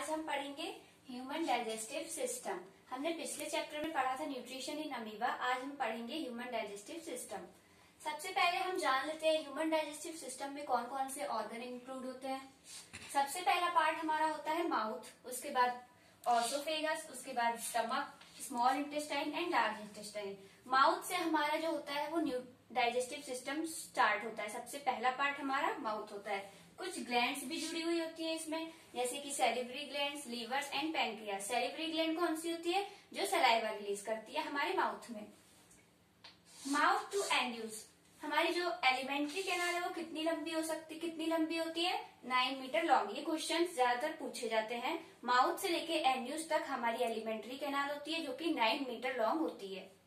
आज हम पढ़ेंगे ह्यूमन डाइजेस्टिव सिस्टम। हमने पिछले चैप्टर में पढ़ा था न्यूट्रिशन इन अमीबा। आज हम पढ़ेंगे ह्यूमन डाइजेस्टिव सिस्टम। सबसे पहले हम जान लेते हैं ह्यूमन डाइजेस्टिव सिस्टम में कौन कौन से ऑर्गन इंक्लूड होते हैं। सबसे पहला पार्ट हमारा होता है माउथ, उसके बाद ऑसोफेगस, उसके बाद stomach, small intestine and large intestine. Mouth से हमारा जो होता है वो डाइजेस्टिव सिस्टम स्टार्ट होता है। सबसे पहला पार्ट हमारा माउथ होता है। कुछ ग्लैंड्स भी जुड़ी हुई होती है इसमें, जैसे कि salivary glands, livers and pancreas. Salivary gland कौन सी होती है? जो सलाइवा रिलीज करती है हमारे माउथ में। माउथ टू एंड्यूस, हमारी जो एलिमेंट्री कैनाल है वो कितनी लंबी होती है? 9 मीटर लॉन्ग। ये क्वेश्चन ज्यादातर पूछे जाते हैं। माउथ से लेके एंड्यूस तक हमारी एलिमेंट्री कैनाल होती है जो कि 9 मीटर लॉन्ग होती है।